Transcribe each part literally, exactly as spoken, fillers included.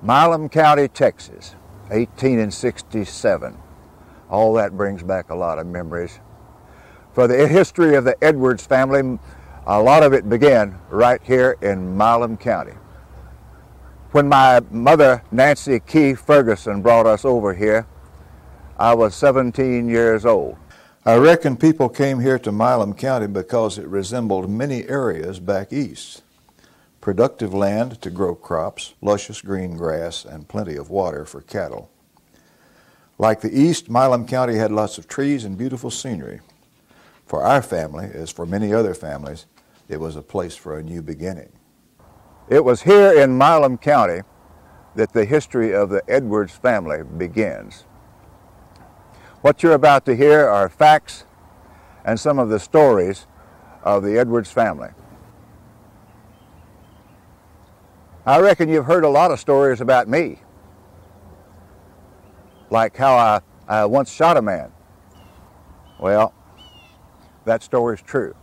Milam County, Texas, eighteen sixty-seven. All that brings back a lot of memories. For the history of the Edwards family, a lot of it began right here in Milam County. When my mother, Nancy Key Ferguson, brought us over here, I was seventeen years old. I reckon people came here to Milam County because it resembled many areas back east. Productive land to grow crops, luscious green grass, and plenty of water for cattle. Like the east, Milam County had lots of trees and beautiful scenery. For our family, as for many other families, it was a place for a new beginning. It was here in Milam County that the history of the Edwards family begins. What you're about to hear are facts and some of the stories of the Edwards family. I reckon you've heard a lot of stories about me, like how I, I once shot a man. Well, that story's true.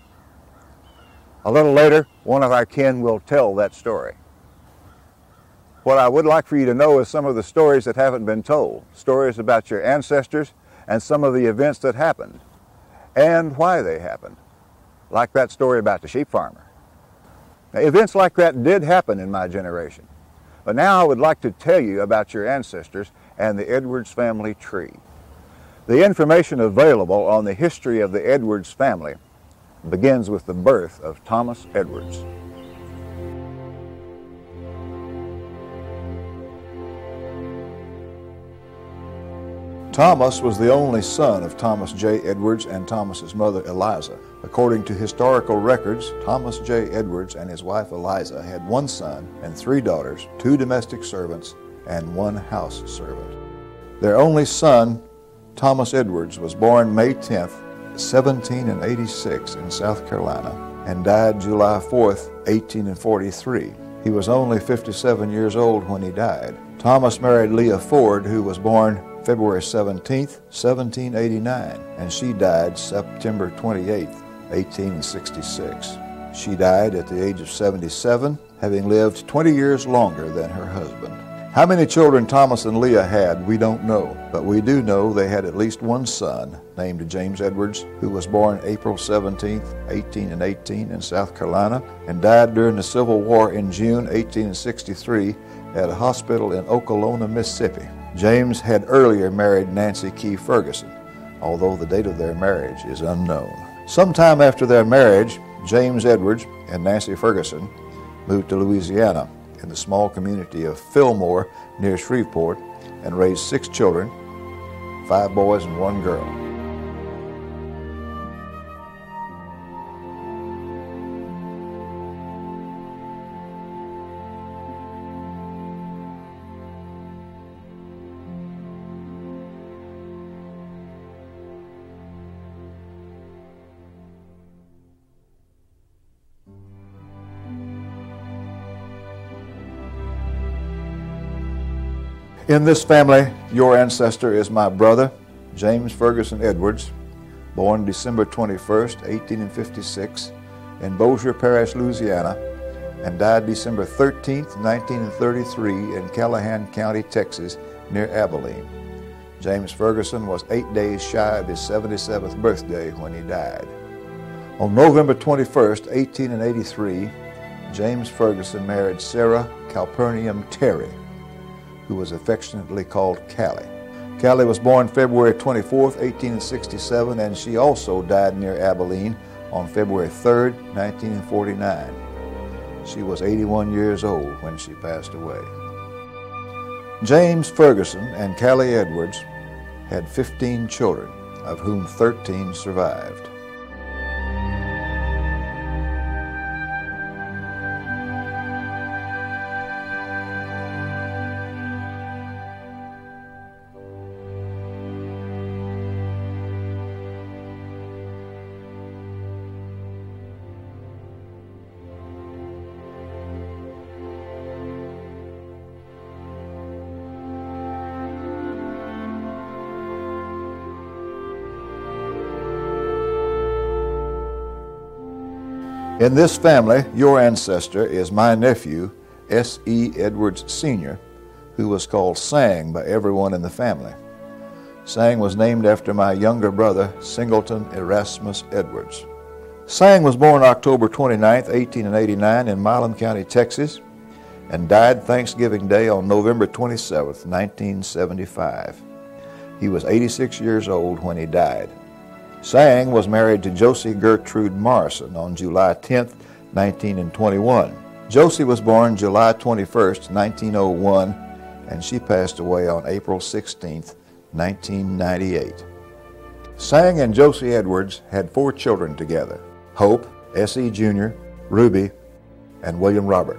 A little later, one of our kin will tell that story. What I would like for you to know is some of the stories that haven't been told, stories about your ancestors and some of the events that happened and why they happened, like that story about the sheep farmer. Now, events like that did happen in my generation, but now I would like to tell you about your ancestors and the Edwards family tree. The information available on the history of the Edwards family begins with the birth of Thomas Edwards. Thomas was the only son of Thomas J. Edwards and Thomas's mother Eliza. According to historical records, Thomas J. Edwards and his wife Eliza had one son and three daughters, two domestic servants, and one house servant. Their only son, Thomas Edwards, was born May tenth, seventeen eighty-six in South Carolina and died July fourth, eighteen forty-three. He was only fifty-seven years old when he died. Thomas married Leah Ford, who was born February seventeenth, seventeen eighty-nine, and she died September twenty-eighth, eighteen sixty-six. She died at the age of seventy-seven, having lived twenty years longer than her husband. How many children Thomas and Leah had, we don't know, but we do know they had at least one son named James Edwards, who was born April seventeenth, eighteen eighteen in South Carolina and died during the Civil War in June eighteen sixty-three at a hospital in Okolona, Mississippi. James had earlier married Nancy Key Ferguson, although the date of their marriage is unknown. Sometime after their marriage, James Edwards and Nancy Ferguson moved to Louisiana in the small community of Fillmore near Shreveport and raised six children, five boys and one girl. In this family, your ancestor is my brother, James Ferguson Edwards, born December twenty-first, eighteen fifty-six, in Bossier Parish, Louisiana, and died December thirteenth, nineteen thirty-three in Callahan County, Texas, near Abilene. James Ferguson was eight days shy of his seventy-seventh birthday when he died. On November twenty-first, eighteen eighty-three, James Ferguson married Sarah Calpurnium Terry, who was affectionately called Callie. Callie was born February twenty-fourth, eighteen sixty-seven, and she also died near Abilene on February third, nineteen forty-nine. She was eighty-one years old when she passed away. James Ferguson and Callie Edwards had fifteen children, of whom thirteen survived. In this family, your ancestor is my nephew, S E Edwards Senior, who was called Sang by everyone in the family. Sang was named after my younger brother, Singleton Erasmus Edwards. Sang was born October twenty-ninth, eighteen eighty-nine in Milam County, Texas, and died Thanksgiving Day on November twenty-seventh, nineteen seventy-five. He was eighty-six years old when he died. Sang was married to Josie Gertrude Morrison on July tenth, nineteen twenty-one. Josie was born July twenty-first, nineteen oh one, and she passed away on April sixteenth, nineteen ninety-eight. Sang and Josie Edwards had four children together: Hope, S E Junior, Ruby, and William Robert.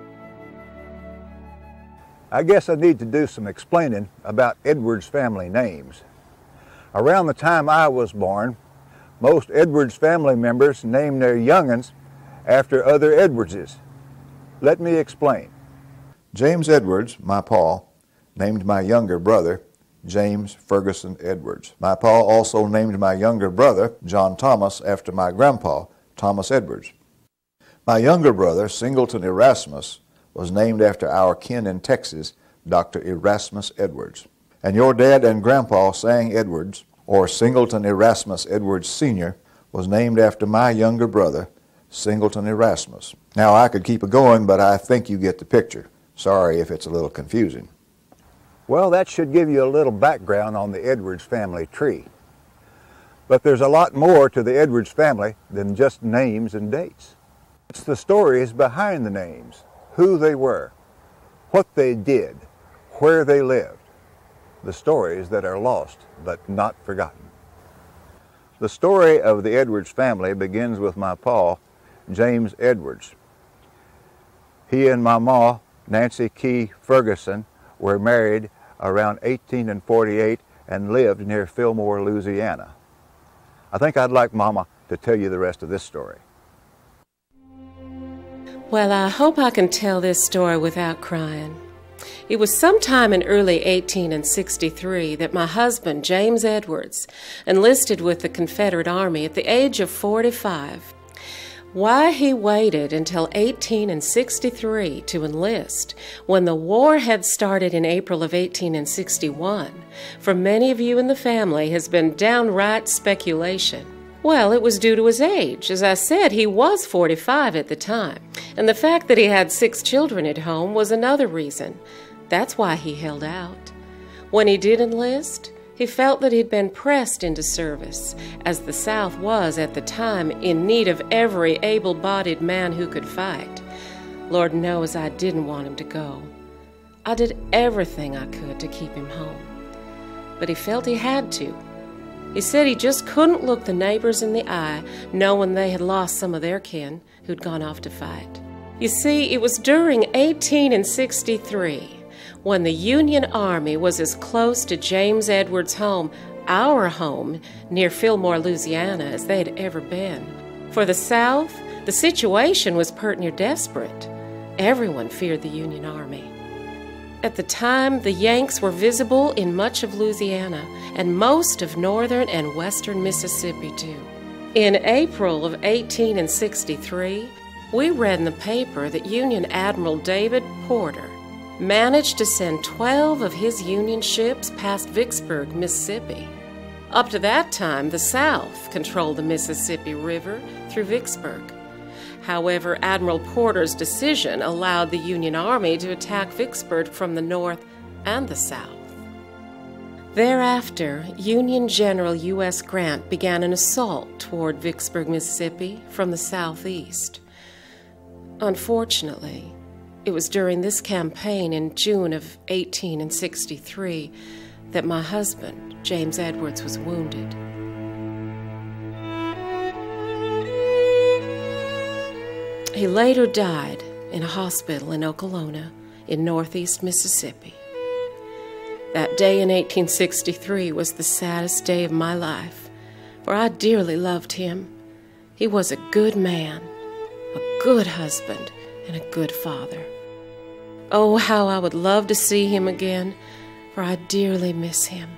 I guess I need to do some explaining about Edwards family names. Around the time I was born, most Edwards family members named their young'uns after other Edwardses. Let me explain. James Edwards, my pa, named my younger brother James Ferguson Edwards. My pa also named my younger brother John Thomas after my grandpa, Thomas Edwards. My younger brother, Singleton Erasmus, was named after our kin in Texas, Doctor Erasmus Edwards. And your dad and grandpa, Sang Edwards, or Singleton Erasmus Edwards Senior, was named after my younger brother, Singleton Erasmus. Now, I could keep it going, but I think you get the picture. Sorry if it's a little confusing. Well, that should give you a little background on the Edwards family tree. But there's a lot more to the Edwards family than just names and dates. It's the stories behind the names, who they were, what they did, where they lived, the stories that are lost but not forgotten. The story of the Edwards family begins with my pa, James Edwards. He and my ma, Nancy Key Ferguson, were married around eighteen forty-eight and lived near Fillmore, Louisiana. I think I'd like Mama to tell you the rest of this story. Well, I hope I can tell this story without crying. It was sometime in early eighteen sixty-three that my husband, James Edwards, enlisted with the Confederate Army at the age of forty-five. Why he waited until eighteen sixty-three to enlist, when the war had started in April of eighteen sixty-one, for many of you in the family has been downright speculation. Well, it was due to his age. As I said, he was forty-five at the time, and the fact that he had six children at home was another reason. That's why he held out. When he did enlist, he felt that he'd been pressed into service, as the South was at the time in need of every able-bodied man who could fight. Lord knows I didn't want him to go. I did everything I could to keep him home. But he felt he had to. He said he just couldn't look the neighbors in the eye, knowing they had lost some of their kin who'd gone off to fight. You see, it was during eighteen sixty-three when the Union Army was as close to James Edwards' home, our home, near Fillmore, Louisiana, as they had ever been. For the South, the situation was pert near desperate. Everyone feared the Union Army. At the time, the Yanks were visible in much of Louisiana and most of northern and western Mississippi, too. In April of eighteen sixty-three, we read in the paper that Union Admiral David Porter managed to send twelve of his Union ships past Vicksburg, Mississippi. Up to that time, the South controlled the Mississippi River through Vicksburg. However, Admiral Porter's decision allowed the Union Army to attack Vicksburg from the north and the south. Thereafter, Union General U S Grant began an assault toward Vicksburg, Mississippi from the southeast. Unfortunately, it was during this campaign in June of eighteen sixty-three that my husband, James Edwards, was wounded. He later died in a hospital in Okolona in northeast Mississippi. That day in eighteen sixty-three was the saddest day of my life, for I dearly loved him. He was a good man, a good husband, and a good father. Oh, how I would love to see him again, for I dearly miss him.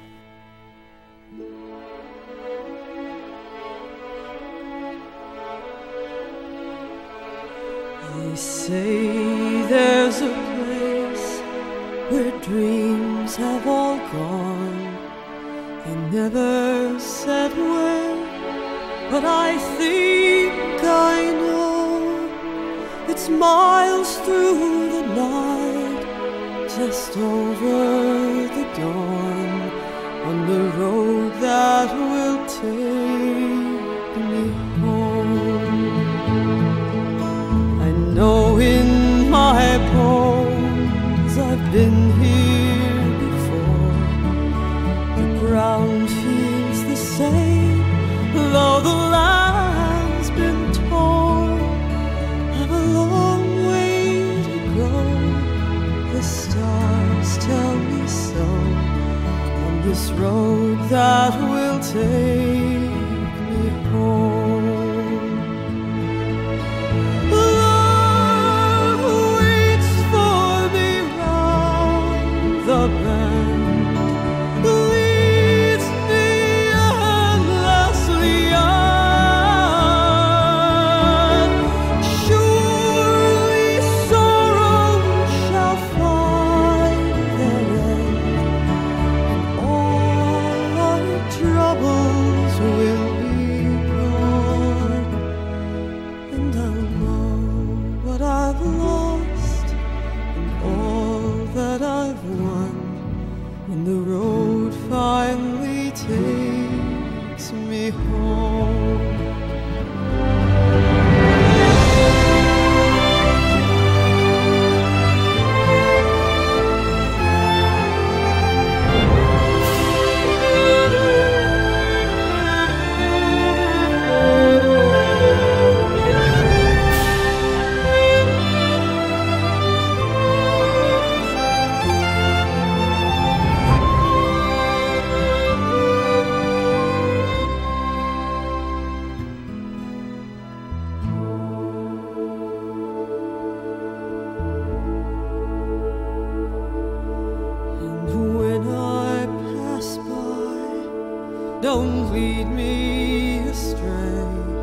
They say there's a place where dreams have all gone. They never said where, but I think I know. It's miles through the night, just over the dawn, on the road that will take me home. I know in my bones I've been here before. The ground feels the same, though the land's been torn. I've a long way to go, the stars tell me so, on this road that will take me home. Love waits for me round the bend, leads me endlessly on. Surely sorrow shall find their end, and all our troubles will be gone. And I'll know what I've lost and all that I've won when the road finally takes me home. And when I pass by, don't lead me astray.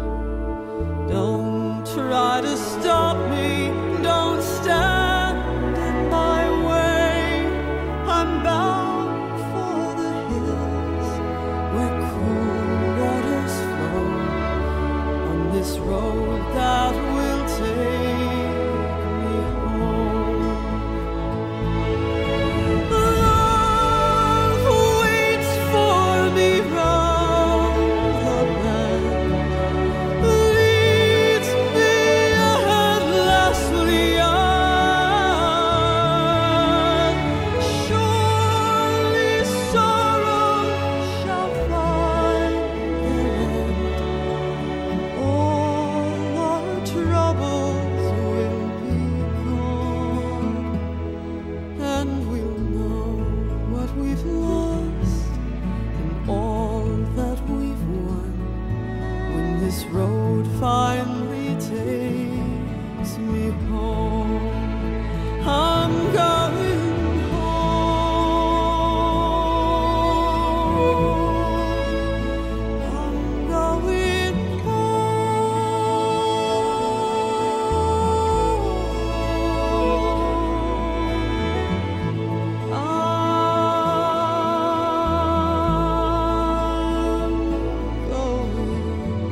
Don't try to stop me, don't stand in my way. I'm bound for the hills where cool waters flow, on this road that will take me home. Love waits for me round the bend, leads me endlessly on. Surely sorrow shall find their end, and all our troubles will be gone. And we'll know what we've lost and all that we've won when this road finally takes me home. I'm going home. I'm going home. I'm going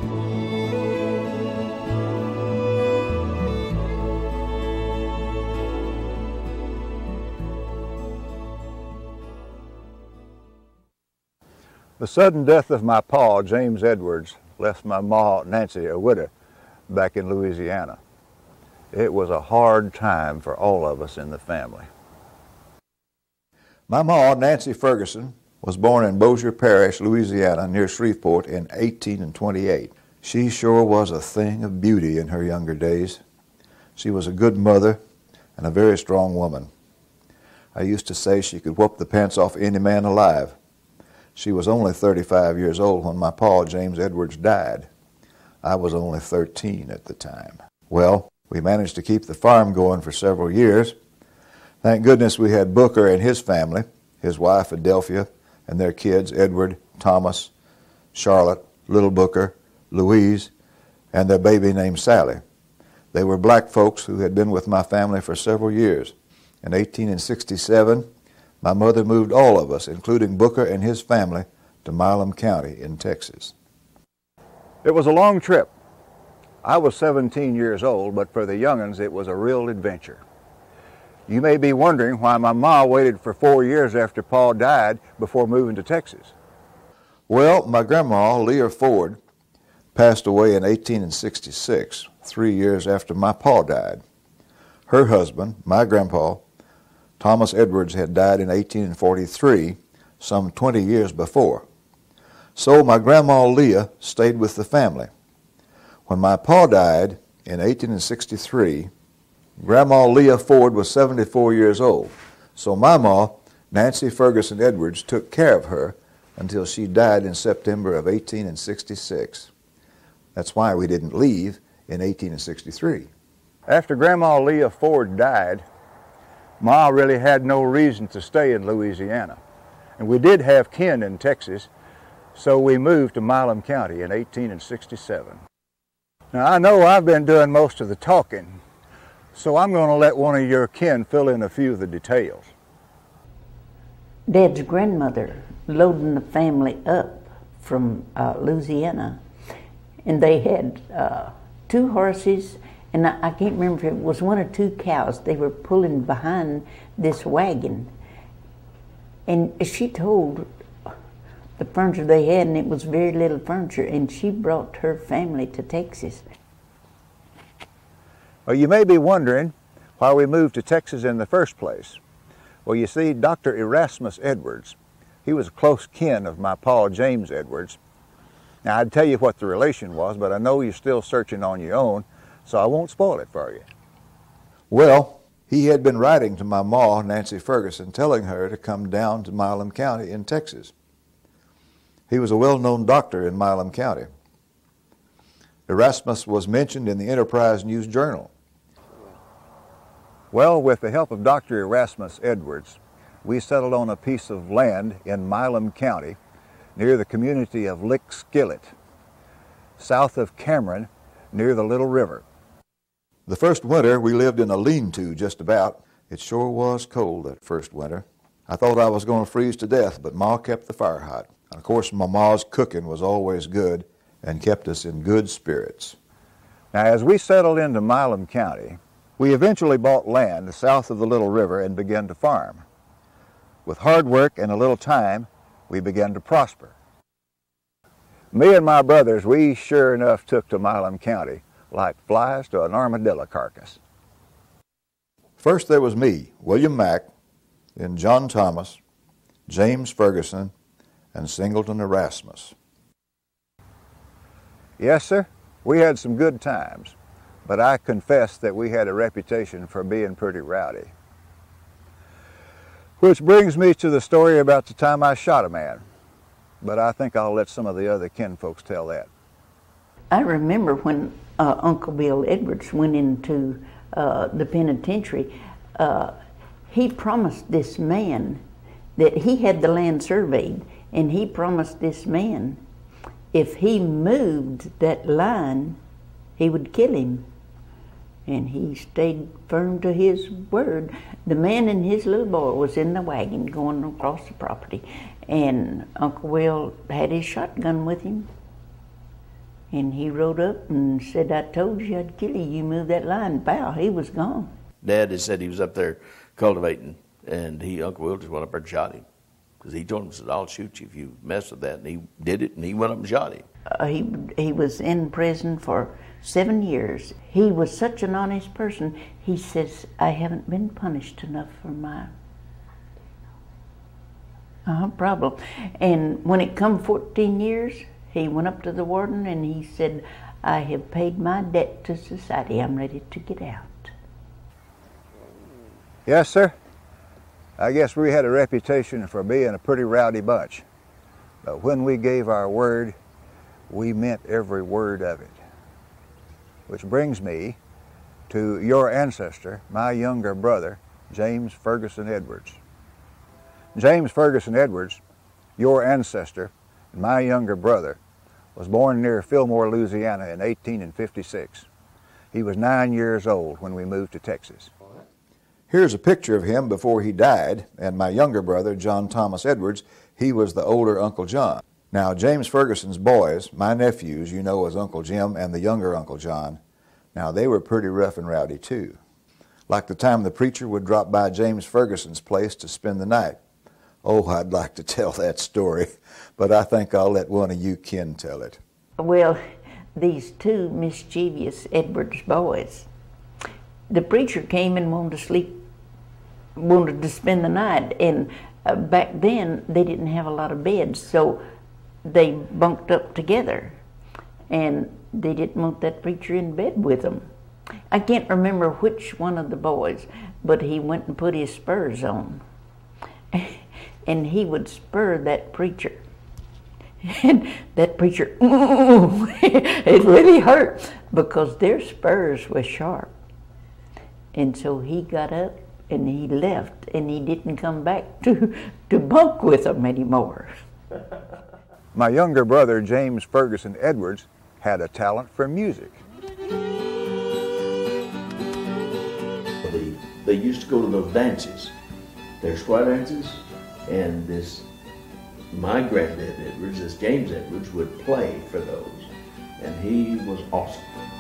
The sudden death of my pa, James Edwards, left my ma, Nancy, a widow back in Louisiana. It was a hard time for all of us in the family. My ma, Nancy Ferguson, was born in Bossier Parish, Louisiana, near Shreveport in eighteen twenty-eight. She sure was a thing of beauty in her younger days. She was a good mother and a very strong woman. I used to say she could whoop the pants off any man alive. She was only thirty-five years old when my pa, James Edwards, died. I was only thirteen at the time. Well, we managed to keep the farm going for several years. Thank goodness we had Booker and his family, his wife Adelphia, and their kids, Edward, Thomas, Charlotte, Little Booker, Louise, and their baby named Sally. They were black folks who had been with my family for several years, In eighteen sixty-seven, my mother moved all of us, including Booker and his family, to Milam County in Texas. It was a long trip. I was seventeen years old, but for the young'uns it was a real adventure. You may be wondering why my ma waited for four years after Pa died before moving to Texas. Well, my grandma, Leah Ford, passed away in eighteen sixty-six, three years after my pa died. Her husband, my grandpa, Thomas Edwards, had died in eighteen forty-three, some twenty years before. So my grandma Leah stayed with the family. When my pa died in eighteen sixty-three, Grandma Leah Ford was seventy-four years old. So my ma, Nancy Ferguson Edwards, took care of her until she died in September of eighteen sixty-six. That's why we didn't leave in eighteen sixty-three. After Grandma Leah Ford died, Ma really had no reason to stay in Louisiana. And we did have kin in Texas, so we moved to Milam County in eighteen sixty-seven. Now I know I've been doing most of the talking, so I'm going to let one of your kin fill in a few of the details. Dad's grandmother loading the family up from uh, Louisiana, and they had uh, two horses, and I, I can't remember if it was one or two cows. They were pulling behind this wagon, and she told the furniture they had, and it was very little furniture, and she brought her family to Texas. Well, you may be wondering why we moved to Texas in the first place. Well, you see, Doctor Erasmus Edwards, he was a close kin of my pa, James Edwards. Now, I'd tell you what the relation was, but I know you're still searching on your own, so I won't spoil it for you. Well, he had been writing to my ma, Nancy Ferguson, telling her to come down to Milam County in Texas. He was a well-known doctor in Milam County. Erasmus was mentioned in the Enterprise News Journal. Well, with the help of Doctor Erasmus Edwards, we settled on a piece of land in Milam County near the community of Lick Skillet, south of Cameron, near the Little River. The first winter, we lived in a lean-to just about. It sure was cold that first winter. I thought I was going to freeze to death, but Ma kept the fire hot. And of course, my ma's cooking was always good and kept us in good spirits. Now, as we settled into Milam County, we eventually bought land south of the Little River and began to farm. With hard work and a little time, we began to prosper. Me and my brothers, we sure enough took to Milam County like flies to an armadillo carcass. First there was me, William Mack, then John Thomas, James Ferguson, and Singleton Erasmus. Yes, sir, we had some good times, but I confess that we had a reputation for being pretty rowdy. Which brings me to the story about the time I shot a man, but I think I'll let some of the other kinfolks tell that. I remember when uh, Uncle Bill Edwards went into uh, the penitentiary, uh, he promised this man that he had the land surveyed, and he promised this man if he moved that line, he would kill him. And he stayed firm to his word. The man and his little boy was in the wagon going across the property, and Uncle Will had his shotgun with him. And he rode up and said, I told you I'd kill you. You moved that line. Bow, he was gone. Dad had said he was up there cultivating, and he, Uncle Will, just went up there and shot him. Because he told him, said, I'll shoot you if you mess with that. And he did it, and he went up and shot him. Uh, he, he was in prison for seven years. He was such an honest person. He says, I haven't been punished enough for my uh, problem. And when it come fourteen years, he went up to the warden and he said, I have paid my debt to society. I'm ready to get out. Yes, sir. I guess we had a reputation for being a pretty rowdy bunch. But when we gave our word, we meant every word of it. Which brings me to your ancestor, my younger brother, James Ferguson Edwards. James Ferguson Edwards, your ancestor, and my younger brother, was born near Fillmore, Louisiana in eighteen fifty-six. He was nine years old when we moved to Texas. Here's a picture of him before he died, and my younger brother, John Thomas Edwards, he was the older Uncle John. Now, James Ferguson's boys, my nephews, you know as Uncle Jim and the younger Uncle John, now they were pretty rough and rowdy too. Like the time the preacher would drop by James Ferguson's place to spend the night. Oh, I'd like to tell that story, but I think I'll let one of you kin tell it. Well, these two mischievous Edwards boys, the preacher came and wanted to sleep, wanted to spend the night, and uh, back then they didn't have a lot of beds, so they bunked up together, and they didn't want that preacher in bed with them. I can't remember which one of the boys, but he went and put his spurs on, and he would spur that preacher. And that preacher, ooh, it really hurt because their spurs were sharp. And so he got up and he left, and he didn't come back to, to bunk with them anymore. My younger brother, James Ferguson Edwards, had a talent for music. They, they used to go to those dances. They're square dances, and this, my granddad Edwards, this James Edwards, would play for those, and he was awesome.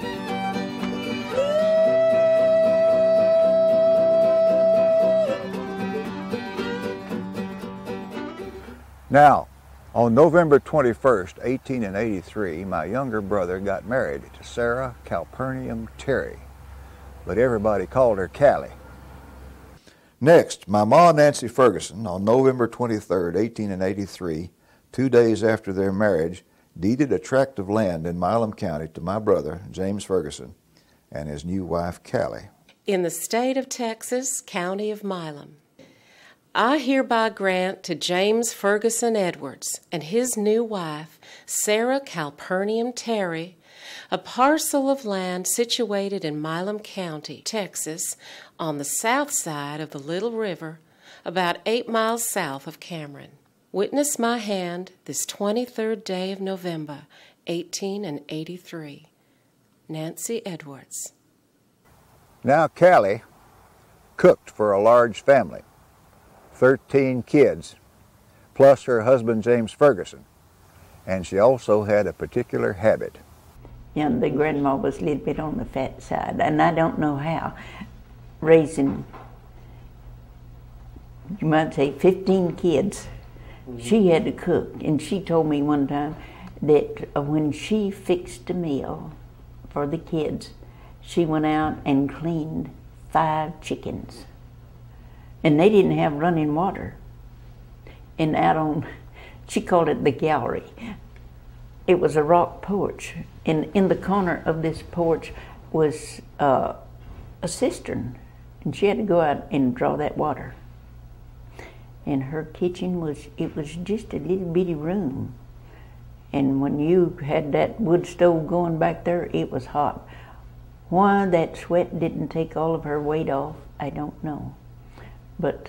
Now, on November twenty-first, eighteen eighty-three, my younger brother got married to Sarah Calpurnium Terry, but everybody called her Callie. Next, my ma, Nancy Ferguson, on November twenty-third, eighteen eighty-three, two days after their marriage, deeded a tract of land in Milam County to my brother, James Ferguson, and his new wife, Callie. In the state of Texas, county of Milam, I hereby grant to James Ferguson Edwards and his new wife, Sarah Calpurnium Terry, a parcel of land situated in Milam County, Texas, on the south side of the Little River, about eight miles south of Cameron. Witness my hand this twenty-third day of November, eighteen eighty-three. Nancy Edwards. Now Callie cooked for a large family, thirteen kids, plus her husband James Ferguson, and she also had a particular habit. You know, the grandma was a little bit on the fat side, and I don't know how. Raising, you might say, fifteen kids, mm-hmm. She had to cook, and she told me one time that uh, when she fixed a meal for the kids, she went out and cleaned five chickens. And they didn't have running water. And out on, she called it the gallery. It was a rock porch. And in the corner of this porch was uh, a cistern. And she had to go out and draw that water. And her kitchen was, it was just a little bitty room. And when you had that wood stove going back there, it was hot. Why that sweat didn't take all of her weight off, I don't know. But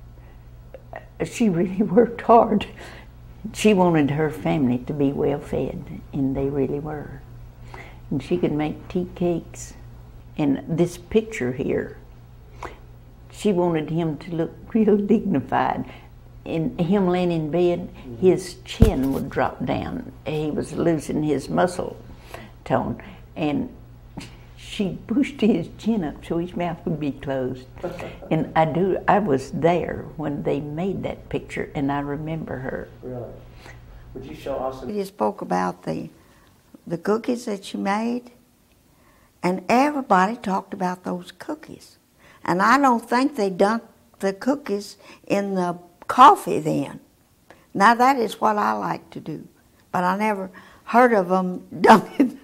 she really worked hard. She wanted her family to be well fed, and they really were. And she could make tea cakes. And this picture here, she wanted him to look real dignified. And him laying in bed, his chin would drop down. He was losing his muscle tone. And she pushed his chin up so his mouth would be closed. And I do. I was there when they made that picture, and I remember her. Really? Would you show us? You spoke about the the cookies that she made, and everybody talked about those cookies. And I don't think they dunked the cookies in the coffee then. Now that is what I like to do, but I never heard of them dunking.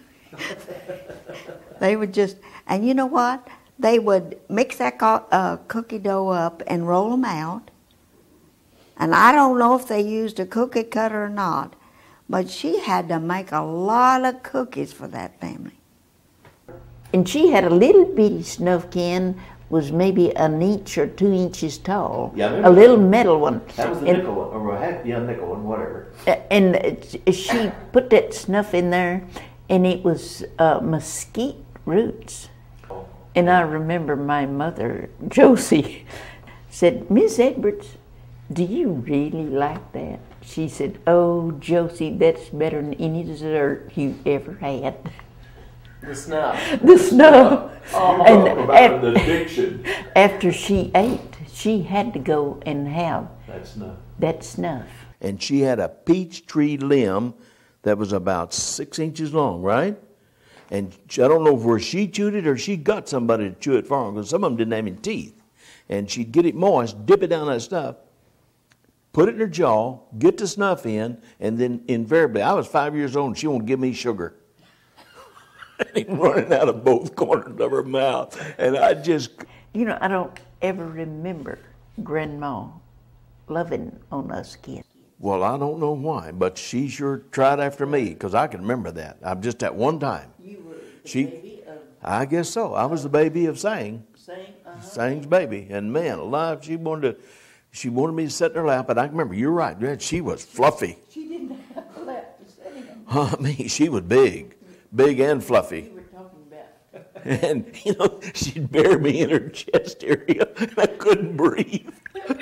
They would just, and you know what? They would mix that co uh, cookie dough up and roll them out. And I don't know if they used a cookie cutter or not, but she had to make a lot of cookies for that family. And she had a little bitty snuff can, was maybe an inch or two inches tall. Yeah, a little metal one. That was the and, nickel one, or a half, yeah, nickel one, whatever. And it, she put that snuff in there, and it was uh, mesquite roots. And I remember my mother, Josie, said, Miss Edwards, do you really like that? She said, oh, Josie, that's better than any dessert you ever had. The snuff. The snuff. Oh, And about af- an addiction. After she ate, she had to go and have That's not. that snuff. And she had a peach tree limb that was about six inches long, right? And I don't know where she chewed it or she got somebody to chew it for her, because some of them didn't have any teeth. And she'd get it moist, dip it down that stuff, put it in her jaw, get the snuff in, and then invariably, I was five years old and she won't give me sugar. And running out of both corners of her mouth. And I just... You know, I don't ever remember Grandma loving on us kids. Well, I don't know why, but she sure tried after me, because I can remember that. I'm just at one time. You were the She, baby of I guess so. I was the baby of Sang, saying, uh-huh. Sang's baby, and man, alive, she wanted to, she wanted me to sit in her lap. And I can remember, you're right, Dad, she was fluffy. She didn't have a lap to sit in. I mean, she was big, big and fluffy. You were talking about. And you know, she'd bury me in her chest area, and I couldn't breathe.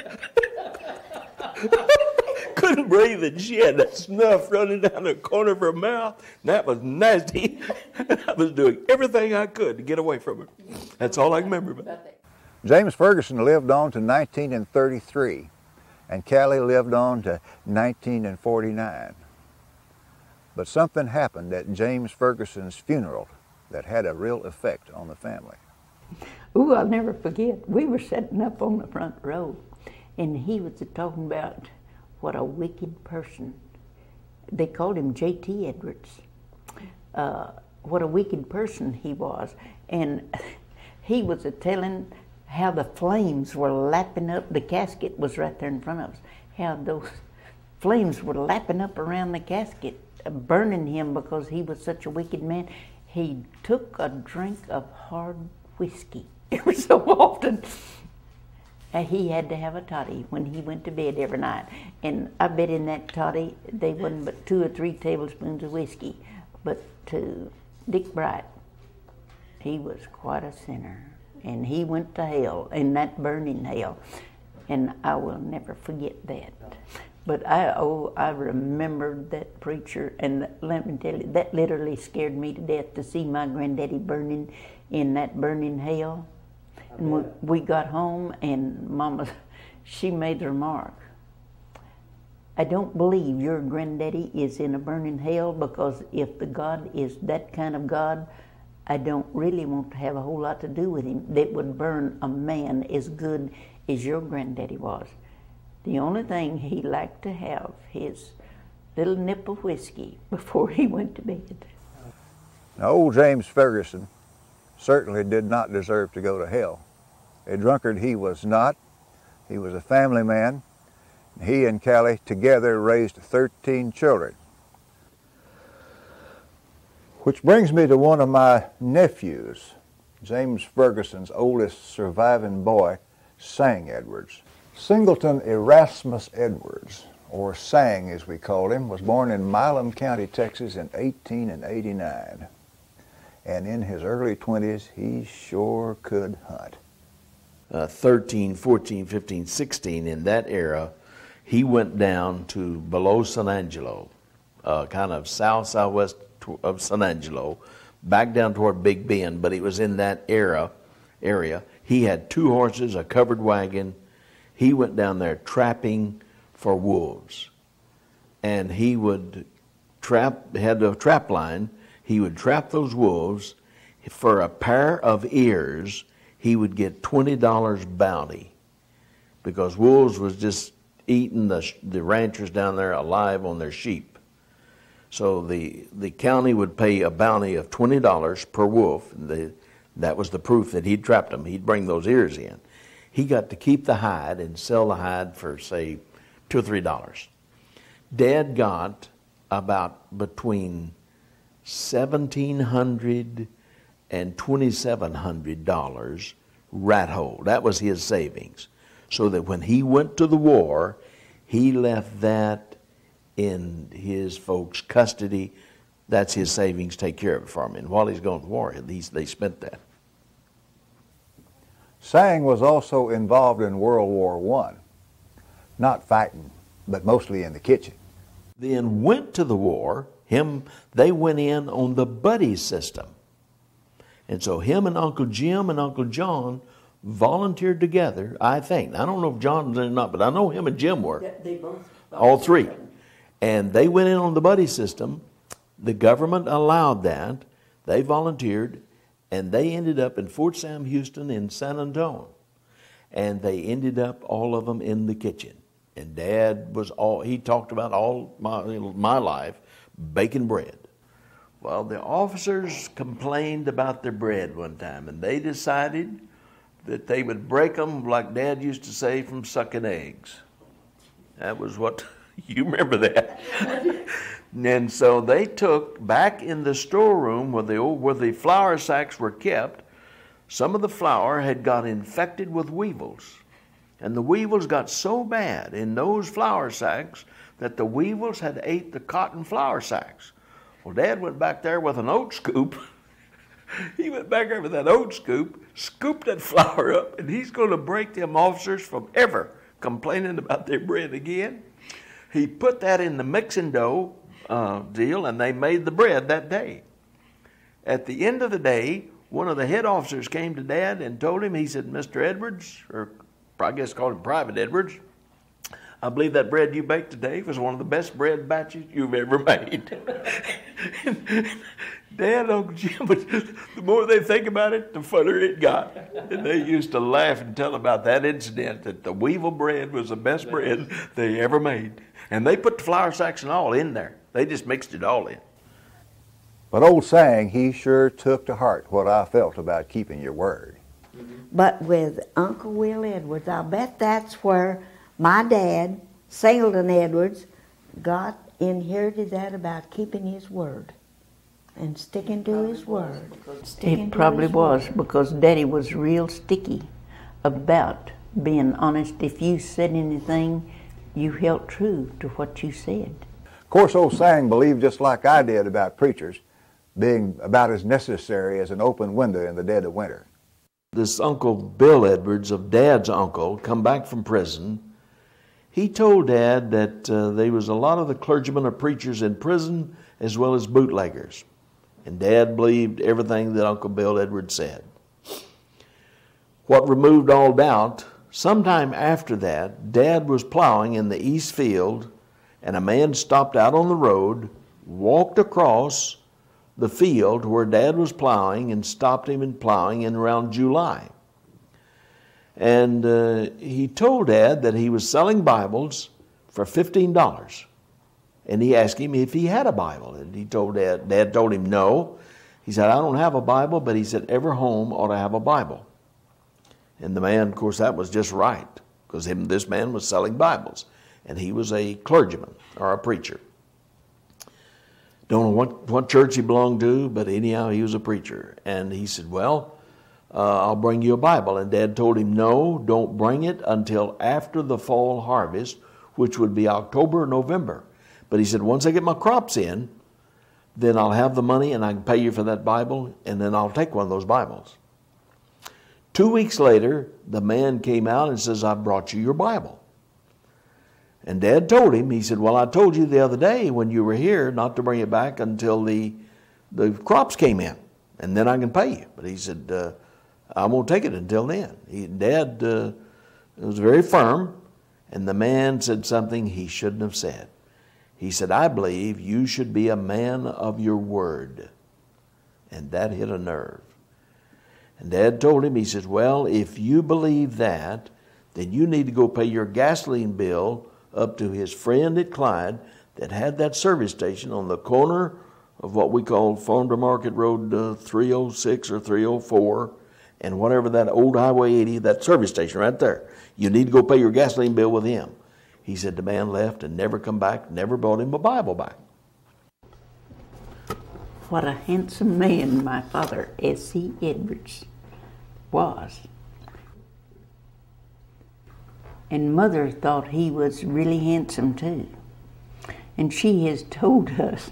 Couldn't breathe, and she had that snuff running down the corner of her mouth. And that was nasty. I was doing everything I could to get away from her. That's all I can remember about it. James Ferguson lived on to nineteen thirty-three, and Callie lived on to nineteen forty-nine. But something happened at James Ferguson's funeral that had a real effect on the family. Ooh, I'll never forget. We were sitting up on the front row, and he was talking about what a wicked person. They called him J T Edwards. Uh, what a wicked person he was. And he was a telling how the flames were lapping up. The casket was right there in front of us. How those flames were lapping up around the casket, burning him because he was such a wicked man. He took a drink of hard whiskey every so often. And he had to have a toddy when he went to bed every night. And I bet in that toddy, they wasn't but two or three tablespoons of whiskey. But to Dick Bright, he was quite a sinner. And he went to hell, in that burning hell. And I will never forget that. But I, oh, I remembered that preacher, and let me tell you, that literally scared me to death to see my granddaddy burning in that burning hell. And we, we got home, and Mama, she made the remark, I don't believe your granddaddy is in a burning hell, because if the God is that kind of God, I don't really want to have a whole lot to do with him that would burn a man as good as your granddaddy was. The only thing he liked to have his little nip of whiskey before he went to bed. Now, old James Ferguson certainly did not deserve to go to hell. A drunkard he was not. He was a family man. He and Callie together raised thirteen children. Which brings me to one of my nephews, James Ferguson's oldest surviving boy, Sang Edwards. Singleton Erasmus Edwards, or Sang as we called him, was born in Milam County, Texas in eighteen eighty-nine. And in his early twenties, he sure could hunt. Uh, thirteen, fourteen, fifteen, sixteen, in that era, he went down to below San Angelo, uh, kind of south-southwest of San Angelo, back down toward Big Bend, but it was in that era, area. He had two horses, a covered wagon. He went down there trapping for wolves. And he would trap, had a trap line, he would trap those wolves. For a pair of ears, he would get twenty dollars bounty, because wolves was just eating the, the ranchers down there alive on their sheep. So the, the county would pay a bounty of twenty dollars per wolf. The, that was the proof that he'd trapped them. He'd bring those ears in. He got to keep the hide and sell the hide for, say, two or three dollars. Dad got about between seventeen hundred and twenty-seven hundred dollars rat hole. That was his savings. So that when he went to the war, he left that in his folks' custody. That's his savings, take care of it for him. And while he's going to war, he's, they spent that. Sang was also involved in World War One, not fighting, but mostly in the kitchen. Then went to the war. Him, they went in on the buddy system. And so him and Uncle Jim and Uncle John volunteered together, I think. I don't know if John was in or not, but I know him and Jim were. They both. All three. And they went in on the buddy system. The government allowed that. They volunteered, and they ended up in Fort Sam Houston in San Antonio. And they ended up, all of them, in the kitchen. And Dad was all, he talked about all my, my life, baking bread. Well, the officers complained about their bread one time, and they decided that they would break them, like Dad used to say, from sucking eggs. That was what, you remember that. And so they took, back in the storeroom where the, old, where the flour sacks were kept, some of the flour had got infected with weevils. And the weevils got so bad in those flour sacks that the weevils had ate the cotton flour sacks. Well, Dad went back there with an oat scoop. He went back there with that oat scoop, scooped that flour up, and he's going to break them officers from ever complaining about their bread again. He put that in the mixing dough uh, deal, and they made the bread that day. At the end of the day, one of the head officers came to Dad and told him, he said, Mister Edwards, or I guess called him Private Edwards, I believe that bread you baked today was one of the best bread batches you've ever made. Dad and Uncle Jim, the more they think about it, the funnier it got. And they used to laugh and tell about that incident, that the weevil bread was the best bread they ever made. And they put the flour sacks and all in there. They just mixed it all in. But old Sang, he sure took to heart what I felt about keeping your word. But with Uncle Will Edwards, I bet that's where my dad, Singleton Edwards, got inherited that about keeping his word and sticking to his word. Sticking It to probably his was, word. because Daddy was real sticky about being honest. If you said anything, you held true to what you said. Of course, old Sang believed just like I did about preachers being about as necessary as an open window in the dead of winter. This Uncle Bill Edwards, of Dad's uncle, come back from prison. He told Dad that uh, there was a lot of the clergymen or preachers in prison as well as bootleggers. And Dad believed everything that Uncle Bill Edwards said. What removed all doubt, sometime after that, Dad was plowing in the east field, and a man stopped out on the road, walked across the field where Dad was plowing, and stopped him in plowing in around July. And uh, he told Dad that he was selling Bibles for fifteen dollars. And he asked him if he had a Bible. And he told Dad, Dad told him no. He said, I don't have a Bible, but he said, every home ought to have a Bible. And the man, of course, that was just right, because him, this man was selling Bibles. And he was a clergyman or a preacher. Don't know what, what church he belonged to, but anyhow, he was a preacher. And he said, well, uh, I'll bring you a Bible. And Dad told him, no, don't bring it until after the fall harvest, which would be October or November. But he said, once I get my crops in, then I'll have the money and I can pay you for that Bible, and then I'll take one of those Bibles. Two weeks later, the man came out and says, I brought you your Bible. And Dad told him, he said, well, I told you the other day when you were here not to bring it back until the, the crops came in, and then I can pay you. But he said, uh, I won't take it until then. He, Dad uh, was very firm, and the man said something he shouldn't have said. He said, I believe you should be a man of your word. And that hit a nerve. And Dad told him, he says, well, if you believe that, then you need to go pay your gasoline bill up to his friend at Clyde that had that service station on the corner of what we call Farm to Market Road uh, three oh six or three oh four and whatever that old Highway eighty, that service station right there. You need to go pay your gasoline bill with him. He said the man left and never come back, never brought him a Bible back. What a handsome man my father, S C Edwards, was. And Mother thought he was really handsome too. And she has told us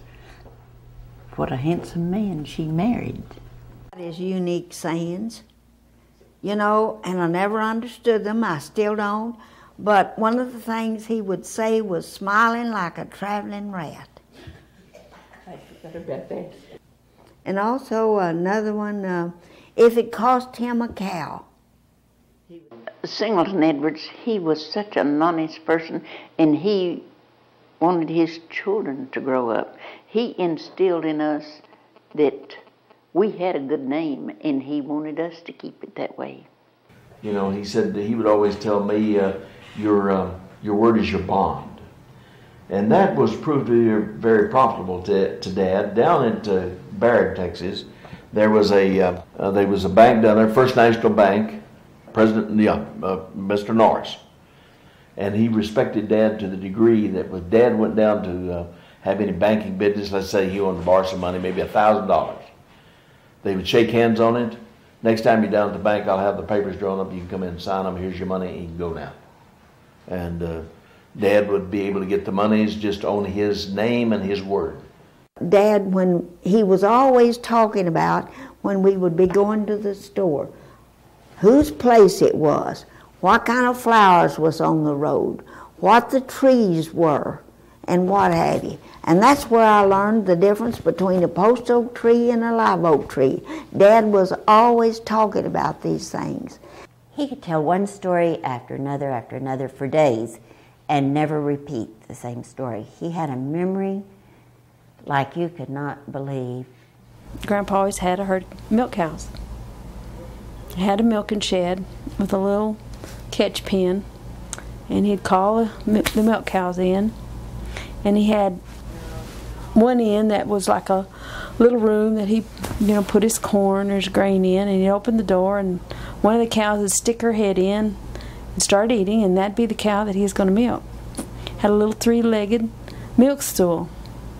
what a handsome man she married. His unique sayings. you know, and I never understood them. I still don't. But one of the things he would say was smiling like a traveling rat. I forgot about that. And also another one, uh, if it cost him a cow. Singleton Edwards, he was such an honest person, and he wanted his children to grow up. He instilled in us that we had a good name, and he wanted us to keep it that way. You know, he said that he would always tell me, uh, your, uh, your word is your bond. And that was proved to be very profitable to, to Dad. Down at uh, Barrett, Texas, there was a uh, uh, there was a bank down there, First National Bank, President yeah, uh, Mister Norris. And he respected Dad to the degree that when Dad went down to uh, have any banking business, let's say he wanted to borrow some money, maybe a thousand dollars, they would shake hands on it. Next time you're down at the bank, I'll have the papers drawn up. You can come in and sign them. Here's your money, and you can go now. And uh, Dad would be able to get the monies just on his name and his word. Dad, when he was always talking about when we would be going to the store, whose place it was, what kind of flowers was on the road, what the trees were, and what have you. And that's where I learned the difference between a post oak tree and a live oak tree. Dad was always talking about these things. He could tell one story after another after another for days and never repeat the same story. He had a memory like you could not believe. Grandpa always had a herd of milk cows. He had a milking shed with a little catch pen, and he'd call the milk cows in, and he had one end that was like a little room that he, you know, put his corn or his grain in, and he'd open the door, and one of the cows would stick her head in and start eating, and that'd be the cow that he was going to milk. Had a little three-legged milk stool,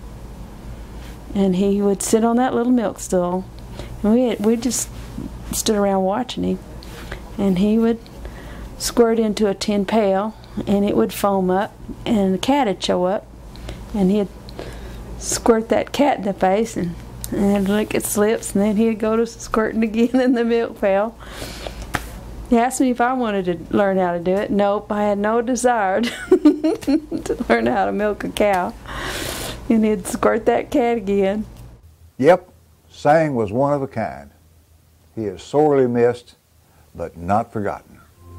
and he would sit on that little milk stool, and we we just stood around watching him, and he would squirt into a tin pail, and it would foam up, and the cat would show up, and he'd squirt that cat in the face, and, and lick its lips, and then he'd go to squirting again in the milk pail. He asked me if I wanted to learn how to do it. Nope, I had no desire to learn how to milk a cow. And he'd squirt that cat again. Yep, Sang was one of a kind. He is sorely missed, but not forgotten.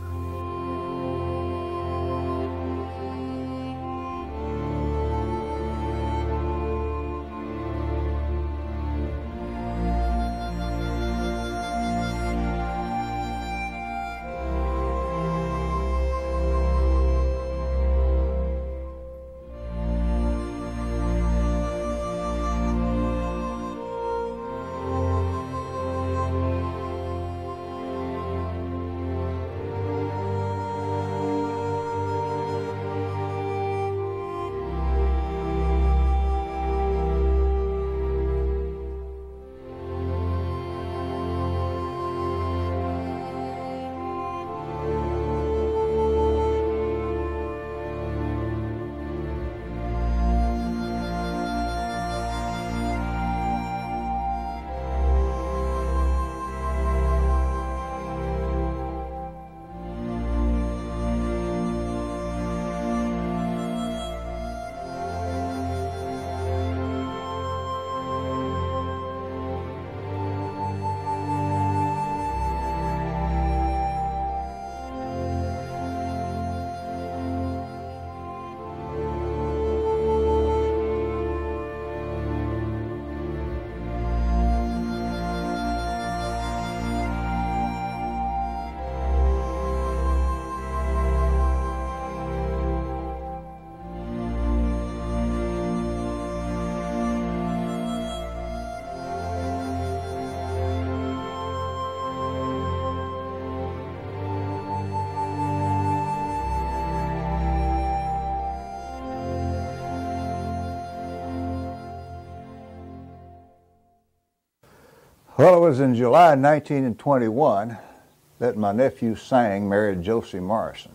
Well, it was in July nineteen twenty-one that my nephew Sang married Josie Morrison.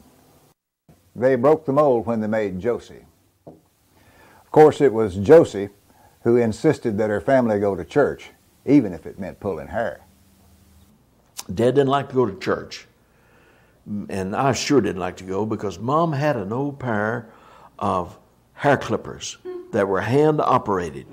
They broke the mold when they made Josie. Of course, it was Josie who insisted that her family go to church, even if it meant pulling hair. Dad didn't like to go to church. And I sure didn't like to go because Mom had an old pair of hair clippers that were hand operated.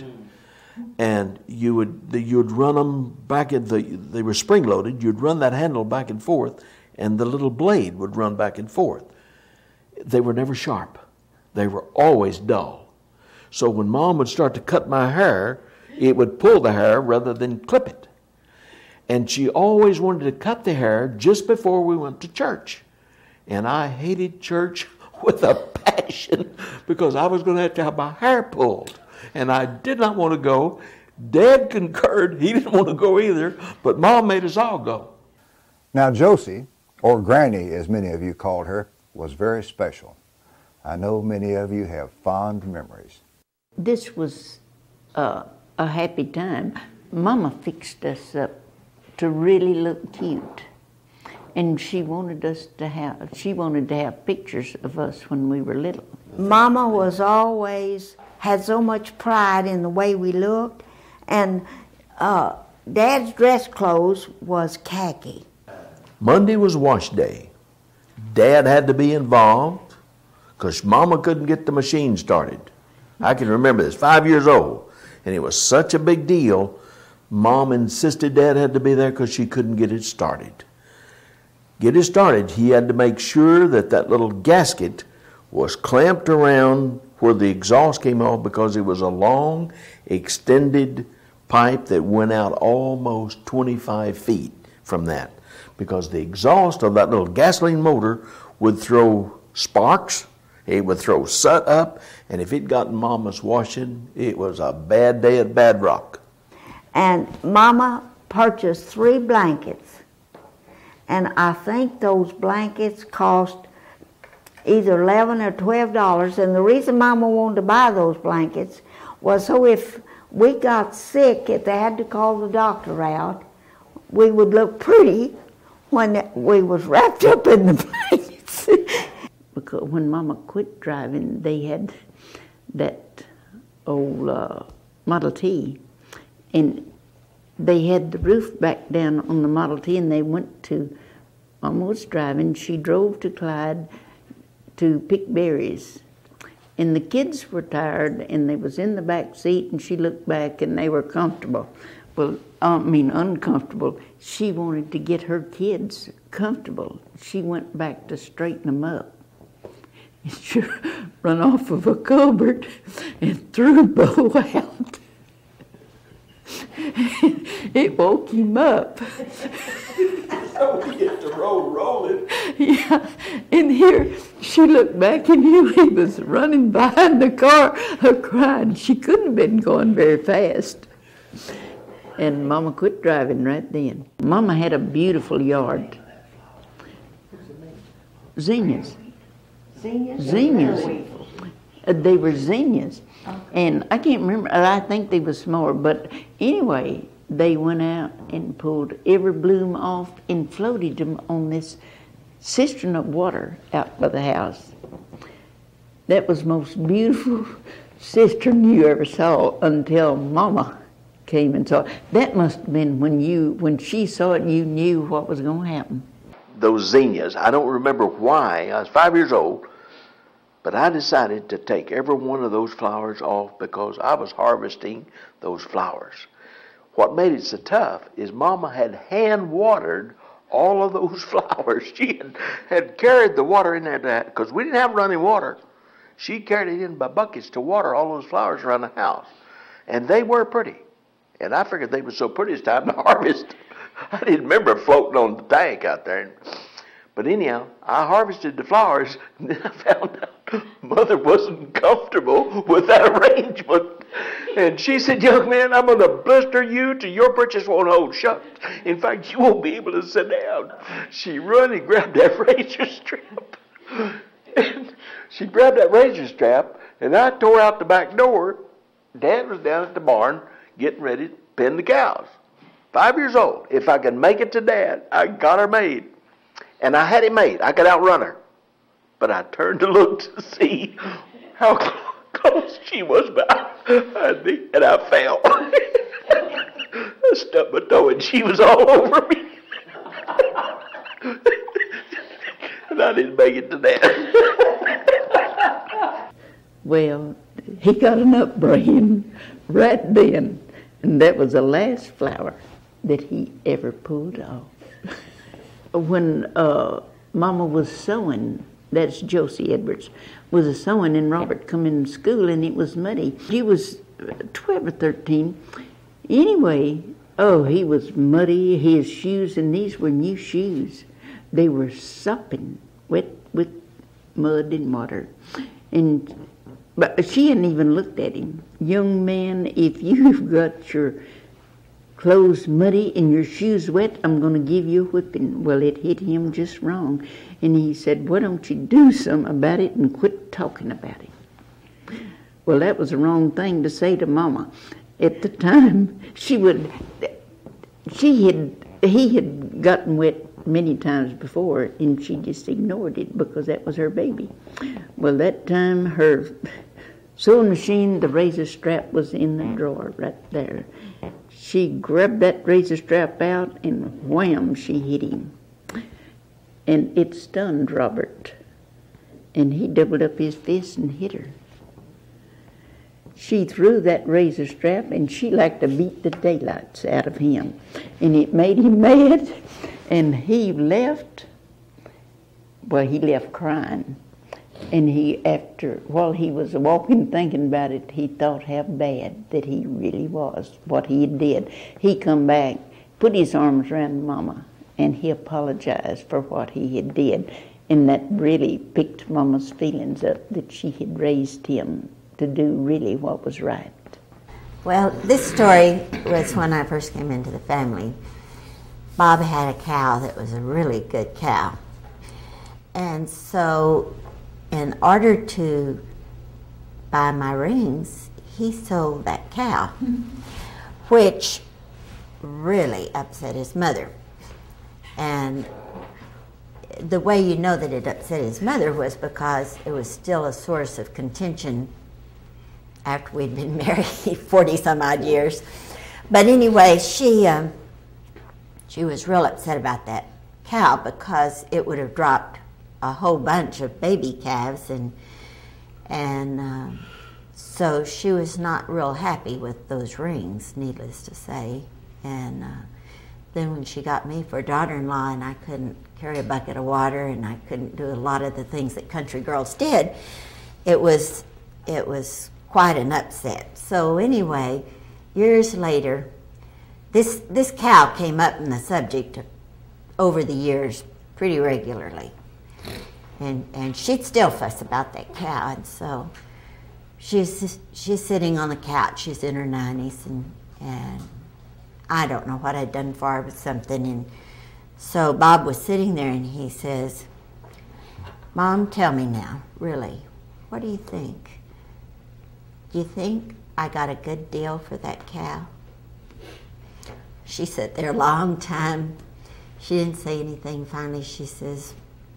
And you would you'd run them back at the, they were spring loaded, you'd run that handle back and forth and the little blade would run back and forth. They were never sharp. They were always dull. So when Mom would start to cut my hair, it would pull the hair rather than clip it. And she always wanted to cut the hair just before we went to church. And I hated church with a passion because I was going to have to have my hair pulled. And I did not want to go. Dad concurred. He didn't want to go either. But Mom made us all go. Now Josie, or Granny as many of you called her, was very special. I know many of you have fond memories. This was uh, a happy time. Mama fixed us up to really look cute. And she wanted us to have, she wanted to have pictures of us when we were little. Mama was always, had so much pride in the way we looked, and uh, Dad's dress clothes was khaki. Monday was wash day. Dad had to be involved because Mama couldn't get the machine started. I can remember this, five years old, and it was such a big deal. Mom insisted Dad had to be there because she couldn't get it started. Get it started, he had to make sure that that little gasket was clamped around where the exhaust came off because it was a long, extended pipe that went out almost twenty-five feet from that. Because the exhaust of that little gasoline motor would throw sparks, it would throw soot up, and if it got in Mama's washing, it was a bad day at Bad Rock. And Mama purchased three blankets. And I think those blankets cost either eleven or twelve dollars. And the reason Mama wanted to buy those blankets was so if we got sick, if they had to call the doctor out, we would look pretty when we was wrapped up in the blankets. Because when Mama quit driving, they had that old uh, Model T. And they had the roof back down on the Model T, and they went to, Mama was driving, she drove to Clyde to pick berries. And the kids were tired, and they was in the back seat, and she looked back, and they were comfortable. Well, I mean uncomfortable. She wanted to get her kids comfortable. She went back to straighten them up. And she run off of a cupboard and threw Bo out. It woke him up. So we get the road rolling. Yeah, and here she looked back and knew he was running behind the car, her crying. She couldn't have been going very fast. And Mama quit driving right then. Mama had a beautiful yard. Zinnias. Zinnias? Zinnias. Uh, they were zinnias. And I can't remember, I think they were smaller, but anyway, they went out and pulled every bloom off and floated them on this cistern of water out by the house. That was the most beautiful cistern you ever saw until Mama came and saw it. That must have been when you, when she saw it, you knew what was going to happen. Those zinnias, I don't remember why, I was five years old, but I decided to take every one of those flowers off because I was harvesting those flowers. What made it so tough is Mama had hand watered all of those flowers. She had, had carried the water in there because we didn't have running water. She carried it in by buckets to water all those flowers around the house. And they were pretty. And I figured they were so pretty it's time to harvest. I didn't remember floating on the tank out there. But anyhow, I harvested the flowers, and then I found out Mother wasn't comfortable with that arrangement. And she said, young man, I'm going to blister you till your britches won't hold shut. In fact, you won't be able to sit down. She run and grabbed that razor strap. And she grabbed that razor strap, and I tore out the back door. Dad was down at the barn getting ready to pen the cows. Five years old. If I could make it to Dad, I got her made. And I had it made. I could outrun her. But I turned to look to see how close she was behind me, and I fell. I stubbed my toe, and she was all over me. didn't make it to that. Well, he got an upbringing right then, and that was the last flower that he ever pulled off. When uh, Mama was sewing, that's Josie Edwards, was a sewing, and Robert come in school, and it was muddy. He was twelve or thirteen. Anyway, oh, he was muddy, his shoes, and these were new shoes. They were sopping wet with mud and water. And but she hadn't even looked at him. Young man, if you've got your clothes muddy and your shoes wet, I'm going to give you a whipping. Well, it hit him just wrong. And he said, why don't you do something about it and quit talking about it? Well, that was the wrong thing to say to Mama. At the time, she would, she had, he had gotten wet many times before, and she just ignored it because that was her baby. Well, that time her sewing machine, the razor strap was in the drawer right there. She grabbed that razor strap out, and wham, she hit him. And it stunned Robert, and he doubled up his fist and hit her. She threw that razor strap, and she liked to beat the daylights out of him. And it made him mad, and he left. Well, he left crying. And he, after, while he was walking thinking about it, he thought how bad that he really was, what he did. He come back, put his arms around Mama, and he apologized for what he had did. And that really picked Mama's feelings up, that she had raised him to do really what was right. Well, this story was when I first came into the family. Bob had a cow that was a really good cow. And so in order to buy my rings, he sold that cow, which really upset his mother. And the way you know that it upset his mother was because it was still a source of contention after we'd been married forty some odd years. But anyway, she um, she was real upset about that cow because it would have dropped a whole bunch of baby calves, and and uh, so she was not real happy with those rings, needless to say. And uh, then when she got me for a daughter-in-law, and I couldn't carry a bucket of water, and I couldn't do a lot of the things that country girls did, it was it was quite an upset. So anyway, years later, this this cow came up in the subject over the years pretty regularly. And and she'd still fuss about that cow, and so she's she's sitting on the couch. She's in her nineties, and and I don't know what I'd done for her, but something. And so Bob was sitting there, and he says, "Mom, tell me now, really, what do you think? Do you think I got a good deal for that cow?" She sat there a long time. She didn't say anything. Finally, she says,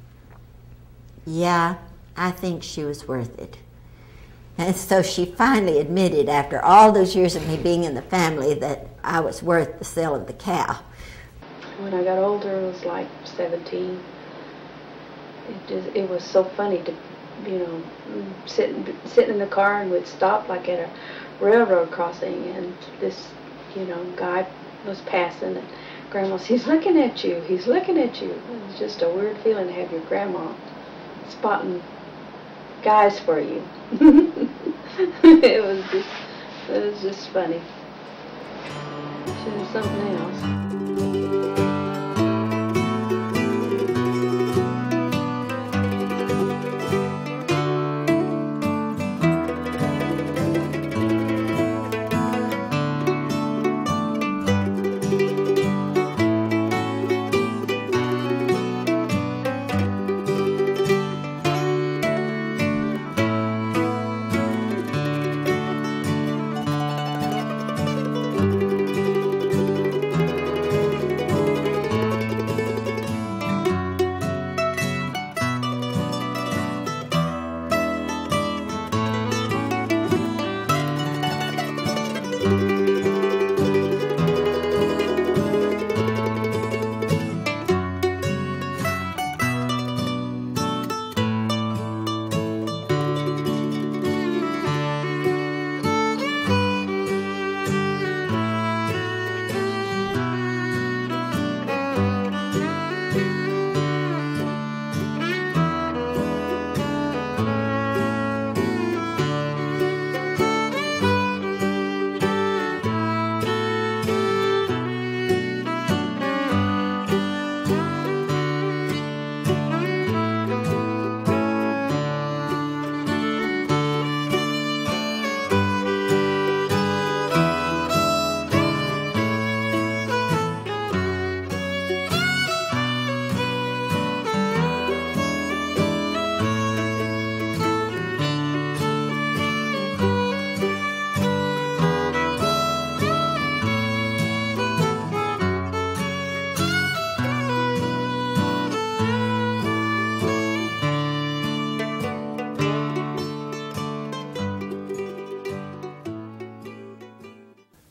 "Yeah, I think she was worth it." And so she finally admitted, after all those years of me being in the family, that I was worth the sale of the cow. When I got older, it was like seventeen. It just, it was so funny to, you know, sitting sitting in the car, and we'd stop like at a railroad crossing, and this, you know, guy was passing, and Grandma says, "He's looking at you. He's looking at you." It was just a weird feeling to have your grandma spotting guys for you. It was just, it was just funny. She was something else.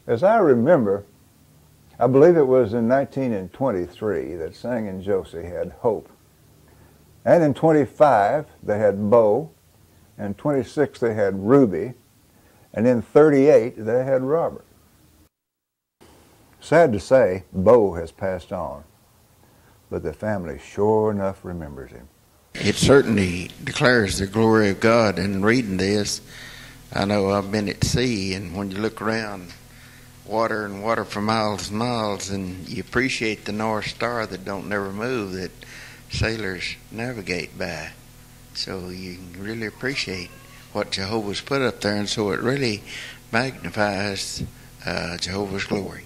As I remember, I believe it was in nineteen twenty-three that Sang and Josie had Hope. And in twenty-five, they had Bo. In twenty-six, they had Ruby. And in thirty-eight, they had Robert. Sad to say, Bo has passed on, but the family sure enough remembers him. It certainly declares the glory of God. In reading this, I know I've been at sea, and when you look around, water and water for miles and miles, and you appreciate the North Star that don't never move, that sailors navigate by. So you can really appreciate what Jehovah's put up there, and so it really magnifies uh, Jehovah's glory.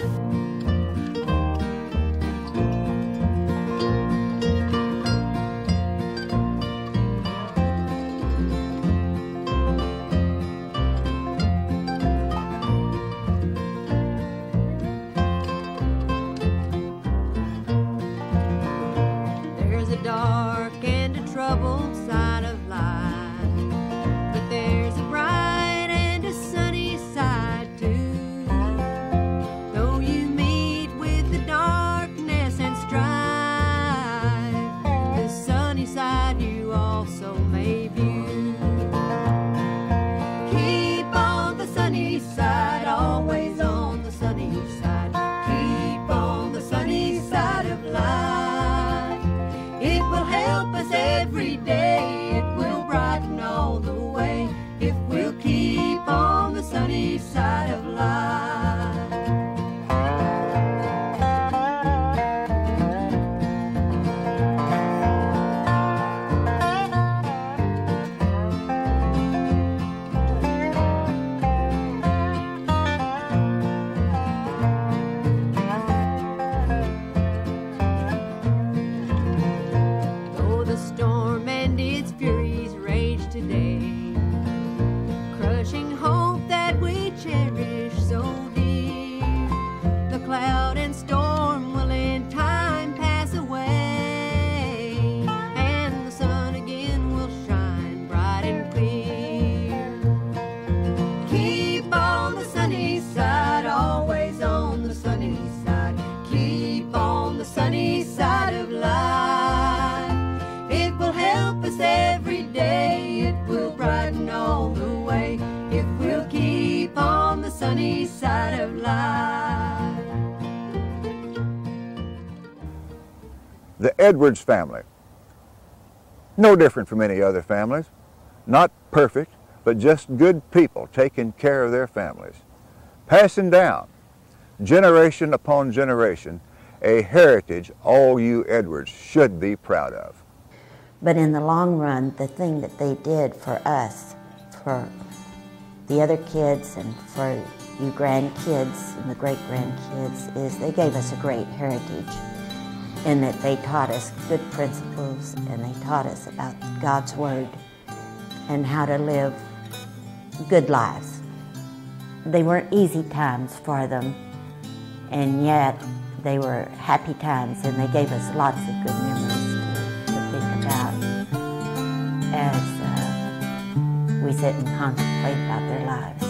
There's a dark and a troubled side of life, but there's a bright and a sunny side too. Though you meet with the darkness and strife, the sunny side you also may view. Keep on the sunny side, always on the sunny side. Keep on the sunny side of life. It will help us every day. It will brighten all the way if we'll keep on the sunny side of life. Though the storm and its furies rage today, crushing hope that we cherish so dear, the cloud and storm will in time pass away, and the sun again will shine bright and clear. Keep on the sunny side, always on the sunny side. Keep on the sunny side of life. It will help us every day. It will brighten all the way if we'll keep on the sunny side of life. The Edwards family, no different from any other families. Not perfect, but just good people taking care of their families. Passing down, generation upon generation, a heritage all you Edwards should be proud of. But in the long run, the thing that they did for us, for the other kids and for you grandkids and the great-grandkids, is they gave us a great heritage in that they taught us good principles and they taught us about God's Word and how to live good lives. They weren't easy times for them, and yet they were happy times, and they gave us lots of good memories to, to think about as uh, we sit and contemplate about their lives.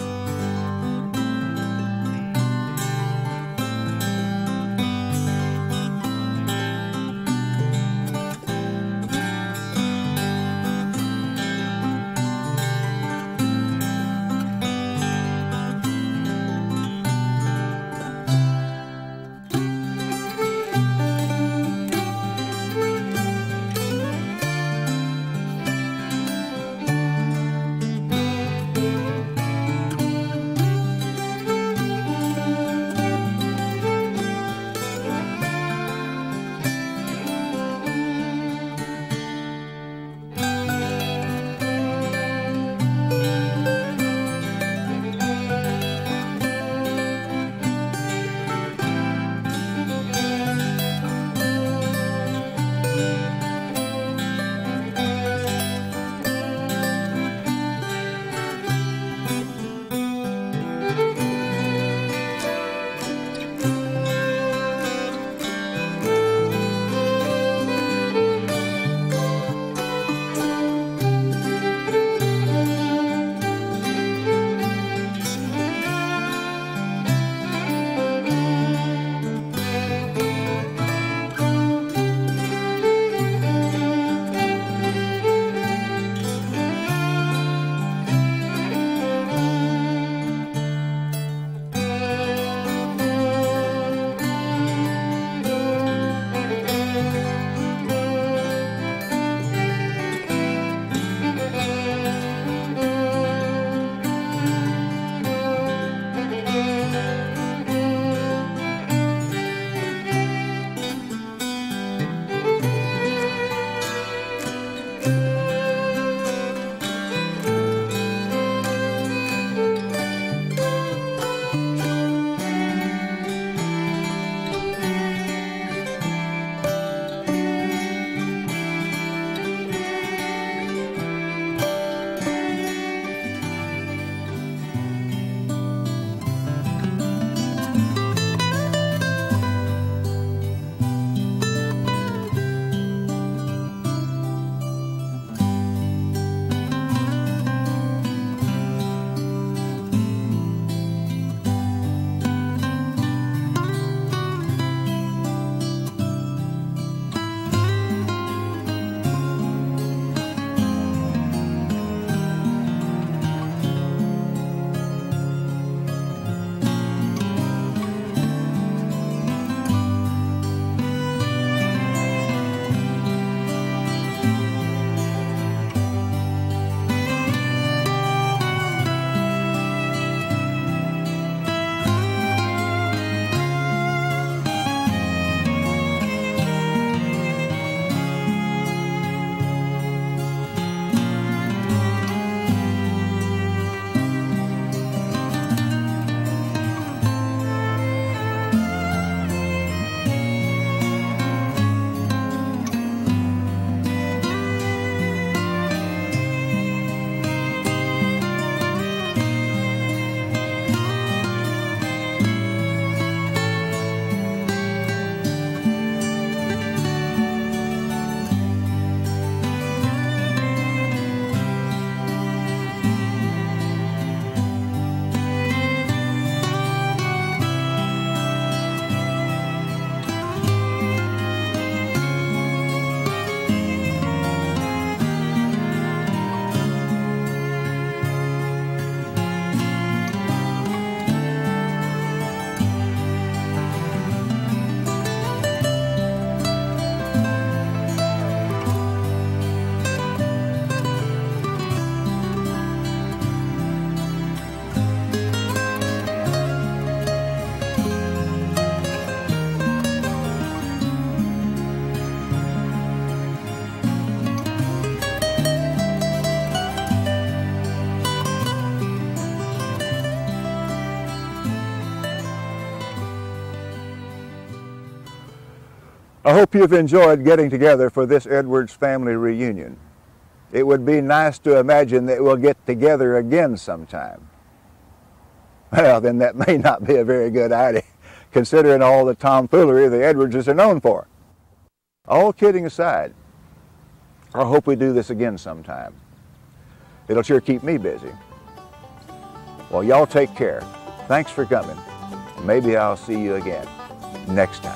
I hope you've enjoyed getting together for this Edwards family reunion. It would be nice to imagine that we'll get together again sometime. Well, then that may not be a very good idea, considering all the tomfoolery the Edwardses are known for. All kidding aside, I hope we do this again sometime. It'll sure keep me busy. Well, y'all take care. Thanks for coming. Maybe I'll see you again next time.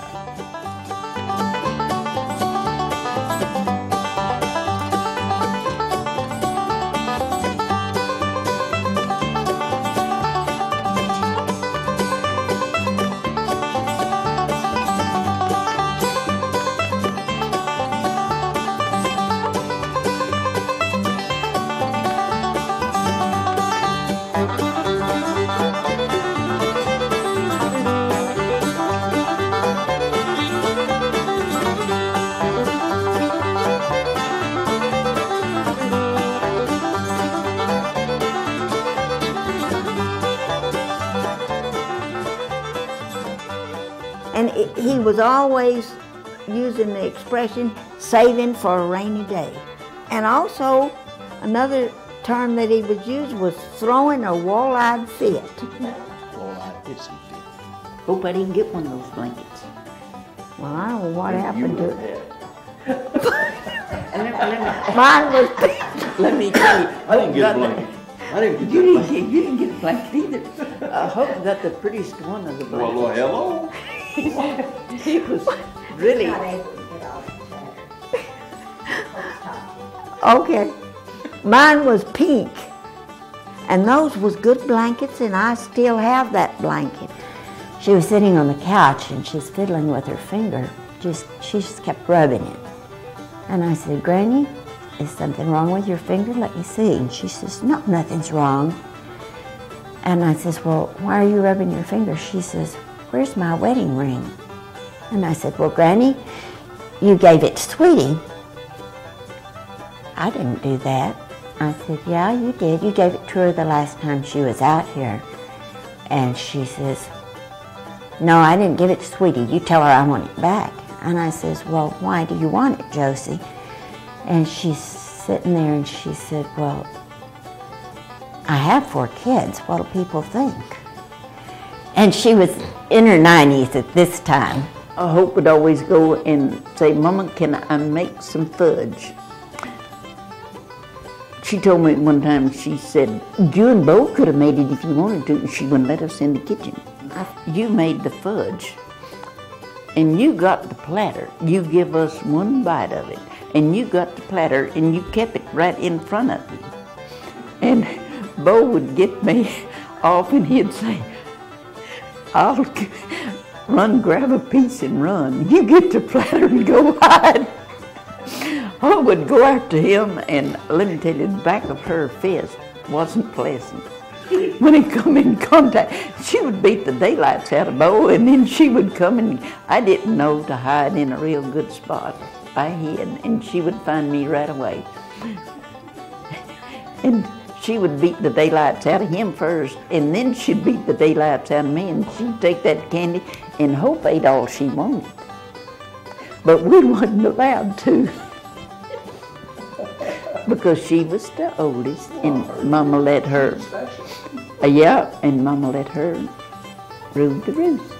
And it, he was always using the expression, saving for a rainy day. And also, another term that he was using was throwing a wall-eyed fit. Wall-eyed pissy fit. Hope I didn't get one of those blankets. Well, I don't know what happened to it. let, let, Mine was me, let me tell you. I didn't get a blanket. I didn't get You a didn't, blanket. get, you didn't get a blanket either. I hope got the prettiest one of the blankets. Well, hello. He was really. Not able to get all the chatter. Okay. Mine was pink. And those was good blankets, and I still have that blanket. She was sitting on the couch and she's fiddling with her finger. Just she just kept rubbing it. And I said, Granny, is something wrong with your finger? Let me see. And she says, no, nothing's wrong. And I says, well, why are you rubbing your finger? She says, where's my wedding ring? And I said, well, Granny, you gave it to Sweetie. I didn't do that. I said, yeah, you did. You gave it to her the last time she was out here. And she says, no, I didn't give it to Sweetie. You tell her I want it back. And I says, well, why do you want it, Josie? And she's sitting there and she said, well, I have four kids. What do people think? And she was in her nineties at this time. I hope would always go and say, Mama, can I make some fudge? She told me one time, she said, you and Bo could have made it if you wanted to, and she wouldn't let us in the kitchen. You made the fudge, and you got the platter. You give us one bite of it, and you got the platter, and you kept it right in front of you. And Bo would get me off, and he'd say, I'll run grab a piece and run. You get the platter and go hide. I would go after him, and let me tell you, the back of her fist wasn't pleasant. When he come in contact, she would beat the daylights out of Bo, and then she would come and I didn't know to hide in a real good spot. I hid, and she would find me right away. And she would beat the daylights out of him first, and then she'd beat the daylights out of me, and she'd take that candy and Hope ate all she wanted. But we wasn't allowed to, because she was the oldest, and Mama let her, uh, yeah, and Mama let her rule the roost.